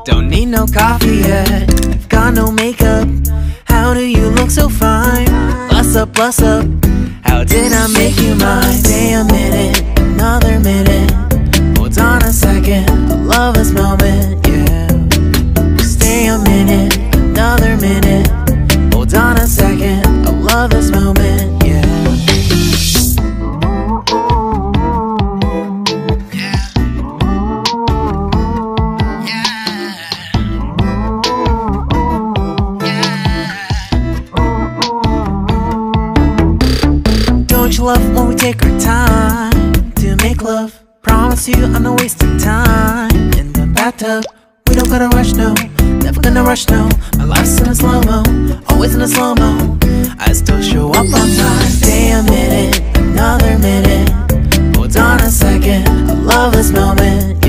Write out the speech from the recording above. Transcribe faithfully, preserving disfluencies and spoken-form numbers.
Don't need no coffee yet, you've got no makeup. How do you look so fine? Bust up, bust up, how did I make you mine? Stay a minute, another minute. Hold on a second, I love this moment, yeah. Stay a minute, another minute. Hold on a second, I love this moment, yeah. Don't you love when we take our time to make love? Promise you I'm not wasting time in the bathtub. We don't gotta rush, no, never gonna rush, no. My life's in a slow-mo, always in a slow-mo. I still show up on time. Stay a minute, another minute. Hold on a second, I love this moment.